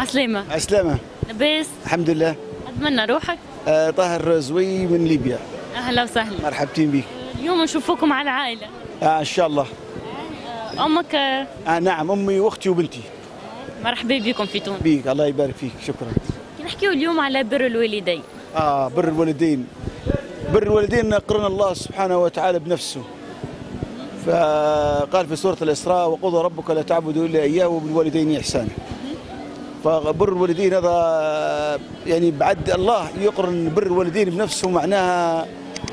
عسلامة. عسلامة. لاباس؟ الحمد لله. أتمنى روحك. طاهر زوي من ليبيا. أهلا وسهلا. مرحبتين بك. اليوم نشوفكم على العائلة. إن شاء الله. أمك؟ نعم، أمي وأختي وبنتي. مرحبا بكم في تونس. بيك، الله يبارك فيك، شكرا. نحكيو اليوم على بر الوالدين. بر الوالدين. بر الوالدين قرن الله سبحانه وتعالى بنفسه. فقال في سورة الإسراء: وقضى ربك لا تعبدوا إلا إياه وبالوالدين إحسانا. فبر الوالدين هذا يعني بعد الله يقرن بر الوالدين بنفسه، معناها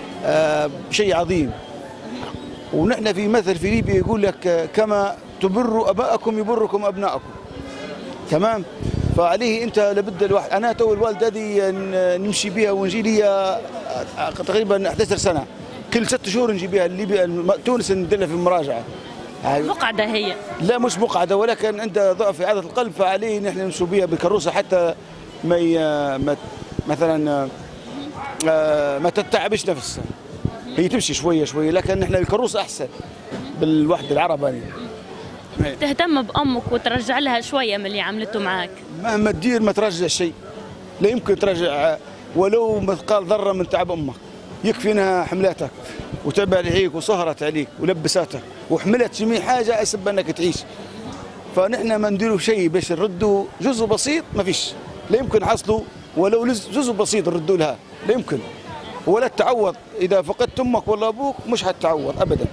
شيء عظيم. ونحن في مثل في ليبيا يقول لك: كما تبروا أباءكم يبركم أبناءكم. تمام؟ فعليه أنت لابد الواحد. أنا تو الوالدة هذه نمشي بها ونجي لي تقريبا 11 سنة، كل 6 شهور نجي بها ليبيا تونس ندير في مراجعة. مقعدة هي؟ لا مش مقعدة، ولكن عندها ضعف في عضلة القلب، فعليه نحن نمشي بها بالكروسة حتى ما مثلا ما تتعبش نفسها. هي تمشي شوية شوية، لكن نحن الكروسة أحسن بالوحدة العرب هذه. تهتم بأمك وترجع لها شوية من اللي عملته معك؟ مهما تدير ما ترجع شيء، لا يمكن ترجع ولو مثقال ذرة من تعب أمك. يكفي انها حملاتك وتعب عليك وسهرت عليك ولبساتك وحملت جميع حاجة أسب أنك تعيش. فنحن ما نديروا شيء باش نردوا جزء بسيط، ما فيش، لا يمكن نحصلوا ولو جزء بسيط نردوا لها، لا يمكن. ولا تعوض إذا فقدت أمك ولا أبوك، مش حتعوض أبدا.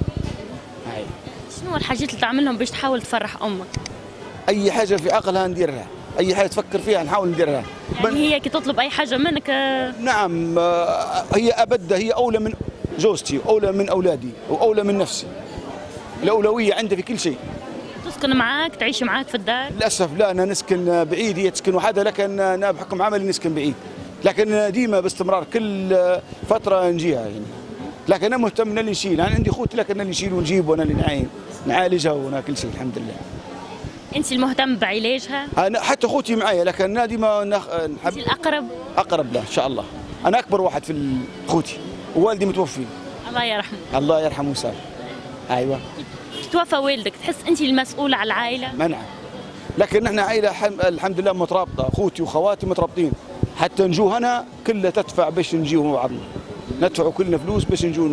شنو الحاجات اللي تعملهم باش تحاول تفرح أمك؟ أي حاجة في عقلها نديرها، أي حاجة تفكر فيها نحاول نديرها. يعني هي كي تطلب أي حاجة منك؟ نعم، هي أبدا، هي أولى من زوجتي وأولى من أولادي وأولى من نفسي. الأولوية عندي في كل شيء. تسكن معاك، تعيش معاك في الدار؟ للأسف لا، أنا نسكن بعيد، هي تسكن وحدها، لكن أنا بحكم عملي نسكن بعيد، لكن ديما باستمرار كل فترة نجيها يعني. لكن أنا مهتم أنا اللي نشيل، أنا عندي خوتي لكن أنا اللي نشيل ونجيب وأنا اللي نعالجها وأنا كل شيء الحمد لله. أنت المهتم بعلاجها؟ أنا حتى خوتي معايا، لكن أنا ديما نحب. أنت الأقرب؟ أقرب له إن شاء الله. أنا أكبر واحد في خوتي، ووالدي متوفي. الله يرحمه. الله يرحمه ويسامحه. أيوة. توفى والدك، تحس أنت المسؤولة على العائلة؟ نعم، لكن نحن عائلة الحمد لله مترابطة، أخوتي وخواتي مترابطين، حتى نجو هنا كلها تدفع باش نجيو مع بعضنا، ندفعوا كلنا فلوس باش نجو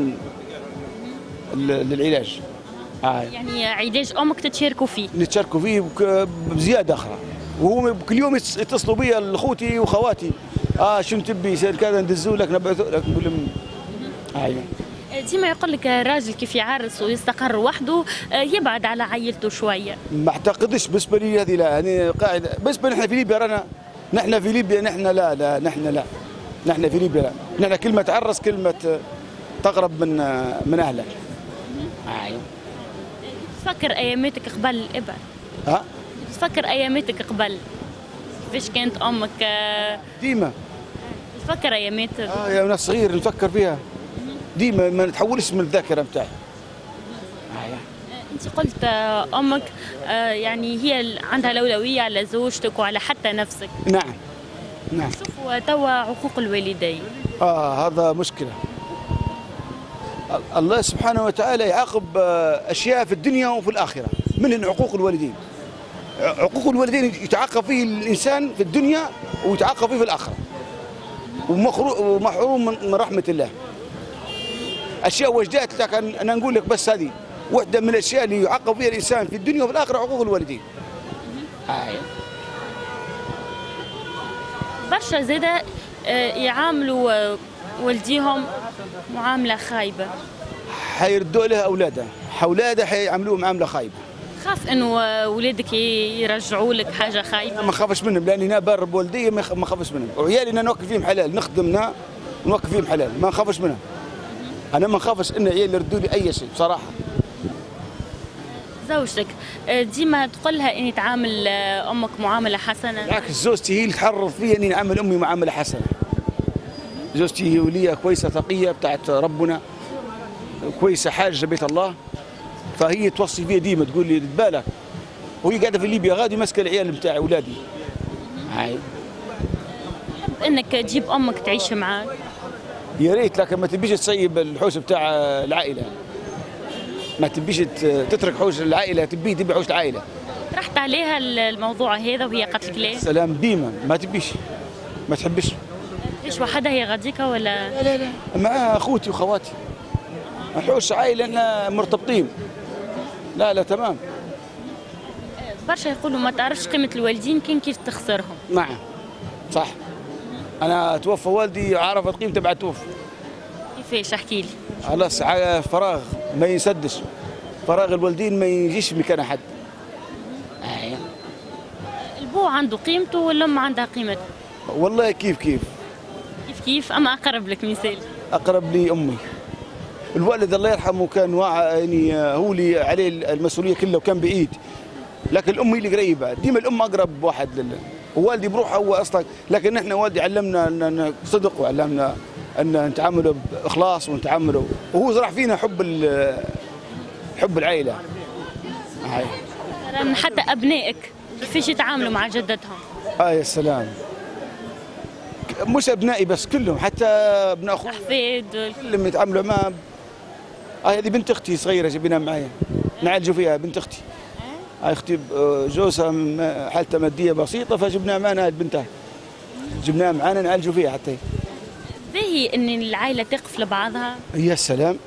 للعلاج. يعني علاج أمك تتشاركوا فيه؟ نتشاركوا فيه بزيادة أخرى، وهو كل يوم يتصلوا بي أخوتي وخواتي: شنو تبي يصير كذا ندزوا لك نبعثوا لك. نقول لهم أيوه. ديما يقول لك الراجل كيف يعرس ويستقر وحده يبعد على عائلته شويه. ما اعتقدش بالنسبه لي هذه، لا، يعني قاعده بالنسبه نحن في ليبيا، نحن في ليبيا نحن في ليبيا لا، نحن كلمه تعرس كلمه تقرب من اهله. تفكر اياماتك قبل الابر؟ تفكر اياماتك قبل كيفاش كانت امك؟ ديما تفكر ايامات يا وانا صغير نفكر فيها ديما، ما نتحولش من الذاكره نتاعي. انت قلت امك يعني هي عندها الاولويه على زوجتك وعلى حتى نفسك. نعم. شوفوا توا عقوق الوالدين. هذا مشكله. الله سبحانه وتعالى يعاقب اشياء في الدنيا وفي الاخره، منهم عقوق الوالدين. عقوق الوالدين يتعاقب فيه الانسان في الدنيا ويتعاقب فيه في الاخره، ومحروم من رحمه الله. اشياء وجدات لك، انا نقول لك بس هذه واحده من الاشياء اللي يعاقب فيها الانسان في الدنيا وفي الاخره: عقوق الوالدين. برشا زاده يعاملوا والديهم معامله خايبه. حيردوا لها اولادها حيعاملوه معامله خايبه. خاف انه اولادك يرجعوا لك حاجه خايبه؟ ما خافش منهم، لاني انا بار بوالدي، ما خافش منهم، وعيالي انا نوقف فيهم حلال، نخدمنا ونوقف فيهم حلال، ما نخافش منهم. انا ما نخافش ان عيالي يردوا لي اي شيء بصراحه. زوجتك ديما تقول لها اني تعامل امك معامله حسنه؟ بالعكس، زوجتي هي اللي تحرض فيا اني نعامل امي معامله حسنه. زوجتي هي وليه كويسه، تقيه بتاعت ربنا، كويسه حاجه بيت الله، فهي توصي فيا ديما، تقول لي بالك، وهي قاعده في ليبيا غادي ماسكه العيال بتاعي اولادي. تحب انك تجيب امك تعيش معاك؟ يا ريت، لكن ما تبيش تسيب الحوش بتاع العائله، ما تبيش تترك حوش العائله، تبي حوش العائله. رحت عليها الموضوع هذا وهي قالت لك لا؟ سلام ديما ما تبيش ما تحبش. ليش وحدها هي غاديكا ولا؟ لا مع اخوتي وخواتي نحوش عائله لنا مرتبطين. لا تمام. برشا يقولوا ما تعرفش قيمة الوالدين كيف تخسرهم. نعم صح. أنا توفى والدي عرفت قيمته بعد توفى. كيفاش احكي لي؟ خلاص فراغ ما ينسدش. فراغ الوالدين ما يجيش مكان أحد. البو عنده قيمته والأم عندها قيمته؟ والله كيف أما أقرب لك مثال؟ أقرب لي أمي. الوالد الله يرحمه كان واعي، يعني هو اللي عليه المسؤولية كلها وكان بعيد. لكن الام هي اللي قريبه، ديما الام اقرب واحد ووالدي بروحه هو اصلا، لكن نحن والدي علمنا ان صدق وعلمنا ان نتعاملوا باخلاص ونتعاملوا، وهو زرع فينا حب العائله. هاي حتى ابنائك كيفاش يتعاملوا مع جدتهم؟ يا سلام. مش ابنائي بس كلهم، حتى ابن اخوي احفاد كلهم يتعاملوا معها. هذه بنت اختي صغيره جبناها معايا نعالجوا فيها، بنت اختي. اختي جوزها حالتها ماديه بسيطه فجبناها معنا بنتها، جبناها معنا نعالجوا فيها حتى. باهي ان العائله تقف لبعضها. يا سلام.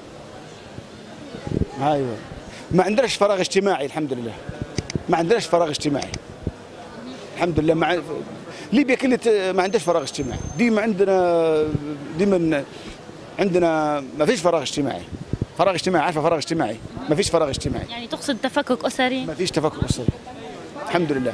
ايوه ما عندناش فراغ اجتماعي الحمد لله. ما عندناش فراغ اجتماعي الحمد لله. ليبيا كلها ما عندهاش فراغ اجتماعي. ديما عندنا ما فيش فراغ اجتماعي. فراغ اجتماعي، عارفه فراغ اجتماعي؟ ما فيش فراغ اجتماعي. يعني تقصد تفكك اسري؟ ما فيش تفكك اسري الحمد لله.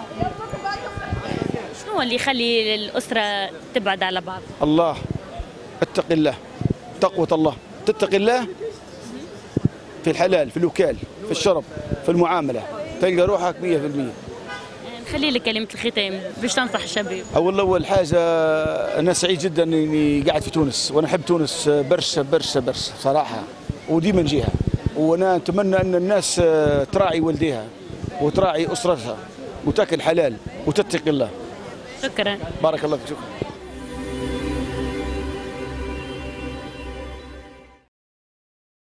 شنو اللي يخلي الاسره تبعد على بعض؟ الله. اتق الله، تقوى الله. تتقي الله في الحلال، في الوكال، في الشرب، في المعامله، تلقى روحك 100%. نخلي لك كلمه الختام باش تنصح الشباب. اول حاجه انا سعيد جدا اني قاعد في تونس، وانا احب تونس برشا صراحه، وديما نجيها، وانا اتمنى ان الناس تراعي والديها وتراعي اسرتها وتاكل حلال وتتقي الله. شكرا. بارك الله فيك. شكرا.